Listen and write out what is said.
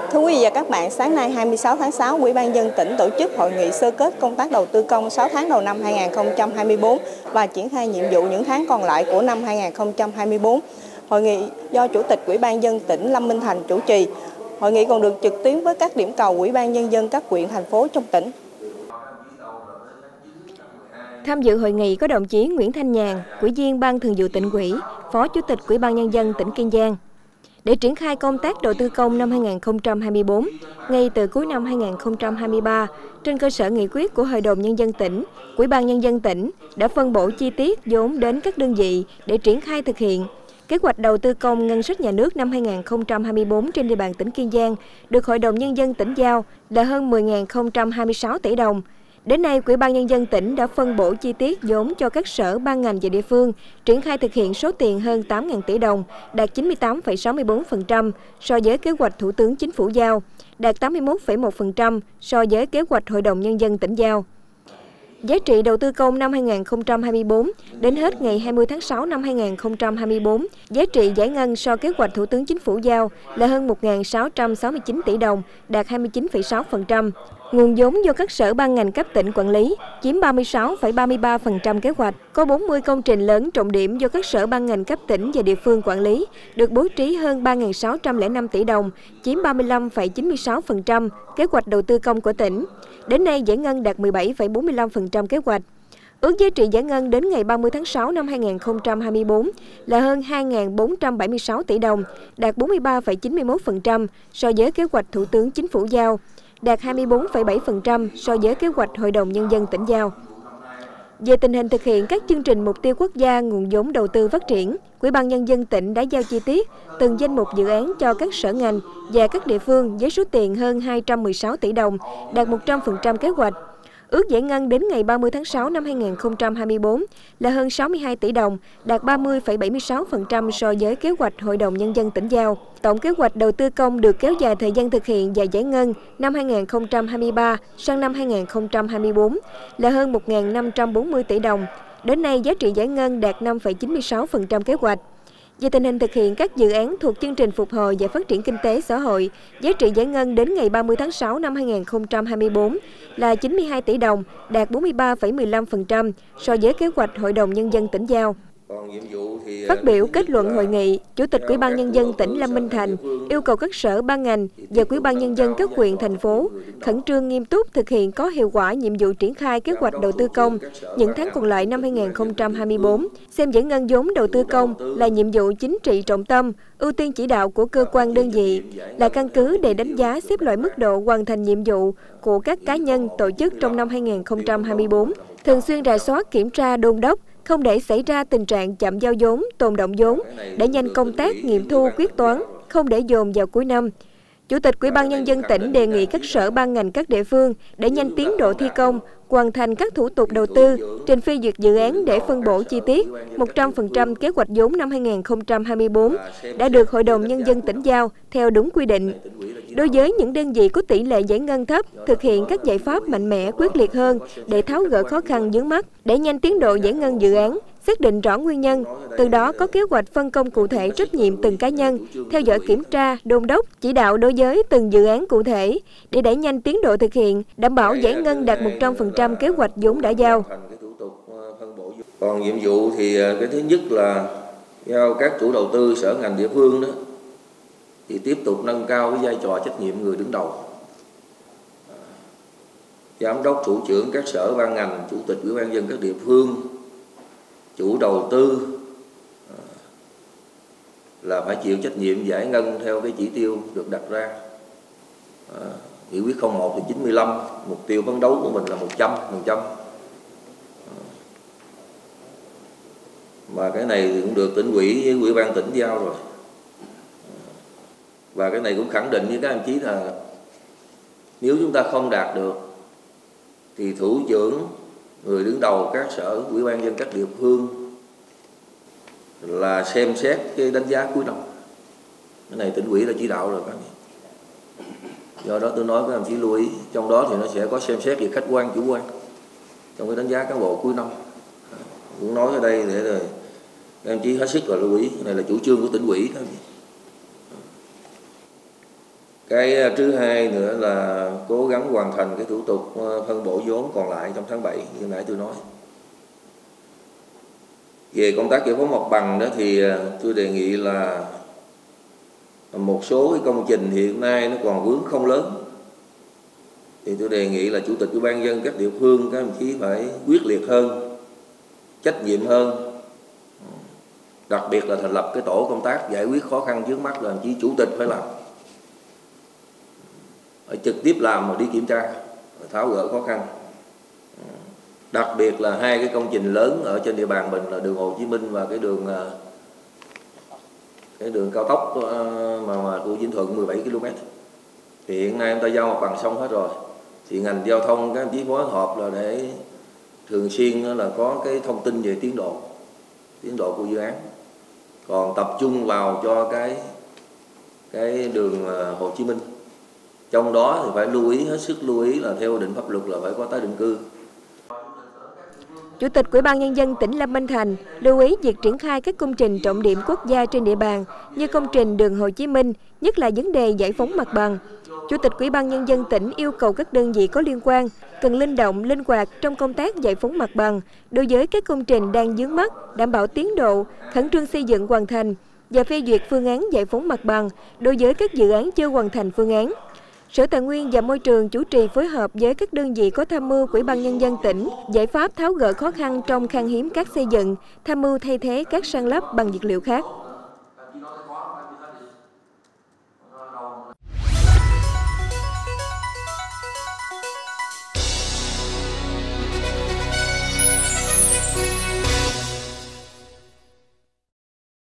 Thưa quý vị và các bạn, sáng nay 26 tháng 6, Ủy ban nhân dân tỉnh tổ chức hội nghị sơ kết công tác đầu tư công 6 tháng đầu năm 2024 và triển khai nhiệm vụ những tháng còn lại của năm 2024. Hội nghị do Chủ tịch Ủy ban nhân dân tỉnh Lâm Minh Thành chủ trì. Hội nghị còn được trực tuyến với các điểm cầu Ủy ban nhân dân các huyện, thành phố trong tỉnh. Tham dự hội nghị có đồng chí Nguyễn Thanh Nhàn, Ủy viên Ban Thường vụ Tỉnh ủy, Phó Chủ tịch Ủy ban nhân dân tỉnh Kiên Giang. Để triển khai công tác đầu tư công năm 2024, ngay từ cuối năm 2023, trên cơ sở nghị quyết của Hội đồng Nhân dân tỉnh, Ủy ban Nhân dân tỉnh đã phân bổ chi tiết vốn đến các đơn vị để triển khai thực hiện. Kế hoạch đầu tư công ngân sách nhà nước năm 2024 trên địa bàn tỉnh Kiên Giang được Hội đồng Nhân dân tỉnh giao là hơn 10.026 tỷ đồng. Đến nay, Ủy ban Nhân dân tỉnh đã phân bổ chi tiết vốn cho các sở, ban ngành và địa phương, triển khai thực hiện số tiền hơn 8.000 tỷ đồng, đạt 98,64% so với kế hoạch Thủ tướng Chính phủ giao, đạt 81,1% so với kế hoạch Hội đồng Nhân dân tỉnh giao. Giá trị đầu tư công năm 2024 đến hết ngày 20 tháng 6 năm 2024, giá trị giải ngân so kế hoạch Thủ tướng Chính phủ giao là hơn 1.669 tỷ đồng, đạt 29,6%. Nguồn vốn do các sở, ban ngành cấp tỉnh quản lý chiếm 36,33% kế hoạch. Có 40 công trình lớn trọng điểm do các sở, ban ngành cấp tỉnh và địa phương quản lý, được bố trí hơn 3.605 tỷ đồng, chiếm 35,96% kế hoạch đầu tư công của tỉnh. Đến nay, giải ngân đạt 17,45% kế hoạch. Ước giá trị giải ngân đến ngày 30 tháng 6 năm 2024 là hơn 2.476 tỷ đồng, đạt 43,91% so với kế hoạch Thủ tướng Chính phủ giao, đạt 24,7% so với kế hoạch Hội đồng Nhân dân tỉnh giao. Về tình hình thực hiện các chương trình mục tiêu quốc gia nguồn vốn đầu tư phát triển, Ủy ban Nhân dân tỉnh đã giao chi tiết từng danh mục dự án cho các sở ngành và các địa phương với số tiền hơn 216 tỷ đồng, đạt 100% kế hoạch. Ước giải ngân đến ngày 30 tháng 6 năm 2024 là hơn 62 tỷ đồng, đạt 30,76% so với kế hoạch Hội đồng Nhân dân tỉnh giao. Tổng kế hoạch đầu tư công được kéo dài thời gian thực hiện và giải ngân năm 2023 sang năm 2024 là hơn 1.540 tỷ đồng. Đến nay, giá trị giải ngân đạt 5,96% kế hoạch. Về tình hình thực hiện các dự án thuộc chương trình phục hồi và phát triển kinh tế xã hội, giá trị giải ngân đến ngày 30 tháng 6 năm 2024 là 92 tỷ đồng, đạt 43,15% so với kế hoạch Hội đồng Nhân dân tỉnh giao. Phát biểu kết luận hội nghị, Chủ tịch Ủy ban Nhân dân tỉnh Lâm Minh Thành yêu cầu các sở, ban ngành và Ủy ban Nhân dân các huyện, thành phố khẩn trương nghiêm túc thực hiện có hiệu quả nhiệm vụ triển khai kế hoạch đầu tư công những tháng còn lại năm 2024, xem giải ngân vốn đầu tư công là nhiệm vụ chính trị trọng tâm, ưu tiên chỉ đạo của cơ quan đơn vị, là căn cứ để đánh giá xếp loại mức độ hoàn thành nhiệm vụ của các cá nhân, tổ chức trong năm 2024, thường xuyên rà soát, kiểm tra, đôn đốc, không để xảy ra tình trạng chậm giao vốn, tồn động vốn, để nhanh công tác nghiệm thu quyết toán, không để dồn vào cuối năm. Chủ tịch Ủy ban Nhân dân tỉnh đề nghị các sở, ban ngành các địa phương để nhanh tiến độ thi công, hoàn thành các thủ tục đầu tư, trình phê duyệt dự án để phân bổ chi tiết 100% kế hoạch vốn năm 2024 đã được Hội đồng Nhân dân tỉnh giao theo đúng quy định. Đối với những đơn vị có tỷ lệ giải ngân thấp, thực hiện các giải pháp mạnh mẽ, quyết liệt hơn để tháo gỡ khó khăn vướng mắc, để nhanh tiến độ giải ngân dự án, xác định rõ nguyên nhân, từ đó có kế hoạch phân công cụ thể trách nhiệm từng cá nhân, theo dõi kiểm tra, đôn đốc, chỉ đạo đối với từng dự án cụ thể, để đẩy nhanh tiến độ thực hiện, đảm bảo giải ngân đạt 100% kế hoạch vốn đã giao. Còn nhiệm vụ thì cái thứ nhất là giao các chủ đầu tư, sở ngành địa phương đó thì tiếp tục nâng cao cái vai trò trách nhiệm người đứng đầu. Giám đốc, thủ trưởng các sở, ban ngành, chủ tịch Ủy ban nhân dân các địa phương, chủ đầu tư là phải chịu trách nhiệm giải ngân theo cái chỉ tiêu được đặt ra. Nghị quyết 01 thì 95, mục tiêu phấn đấu của mình là 100%. Mà cái này thì cũng được tỉnh ủy với Ủy ban tỉnh giao rồi. Và cái này cũng khẳng định với các anh chí là nếu chúng ta không đạt được thì thủ trưởng, người đứng đầu các sở, Ủy ban nhân dân các địa phương là xem xét cái đánh giá cuối năm. Cái này tỉnh ủy là chỉ đạo rồi các anh. Do đó tôi nói các anh chí lưu ý, trong đó thì nó sẽ có xem xét về khách quan, chủ quan trong cái đánh giá cán bộ cuối năm. Cũng nói ở đây để rồi các anh chí hết sức là lưu ý, cái này là chủ trương của tỉnh ủy các anh chí. Cái thứ hai nữa là cố gắng hoàn thành cái thủ tục phân bổ vốn còn lại trong tháng 7 như nãy tôi nói. Về công tác giải phóng mặt bằng đó thì tôi đề nghị là một số cái công trình hiện nay nó còn vướng không lớn, thì tôi đề nghị là chủ tịch ủy ban nhân dân các địa phương, các đồng chí phải quyết liệt hơn, trách nhiệm hơn, đặc biệt là thành lập cái tổ công tác giải quyết khó khăn trước mắt, là đồng chí chủ tịch phải làm, phải trực tiếp làm mà đi kiểm tra, tháo gỡ khó khăn. Đặc biệt là hai cái công trình lớn ở trên địa bàn mình là đường Hồ Chí Minh và cái đường cao tốc mà của Vĩnh Thuận 17 km. Thì hiện nay chúng ta giao mặt bằng xong hết rồi. Thì ngành giao thông các đồng chí phối hợp là để thường xuyên là có cái thông tin về tiến độ của dự án. Còn tập trung vào cho cái đường Hồ Chí Minh. Trong đó thì phải lưu ý, hết sức lưu ý là theo định pháp luật là phải có tái định cư. Chủ tịch Ủy ban Nhân dân tỉnh Lâm Minh Thành lưu ý việc triển khai các công trình trọng điểm quốc gia trên địa bàn như công trình đường Hồ Chí Minh, nhất là vấn đề giải phóng mặt bằng. Chủ tịch Ủy ban Nhân dân tỉnh yêu cầu các đơn vị có liên quan cần linh động, linh hoạt trong công tác giải phóng mặt bằng đối với các công trình đang vướng mắc, đảm bảo tiến độ, khẩn trương xây dựng hoàn thành và phê duyệt phương án giải phóng mặt bằng đối với các dự án chưa hoàn thành phương án. Sở Tài nguyên và Môi trường chủ trì phối hợp với các đơn vị có tham mưu của Ủy ban Nhân dân tỉnh, giải pháp tháo gỡ khó khăn trong khan hiếm cát xây dựng, tham mưu thay thế các san lấp bằng vật liệu khác.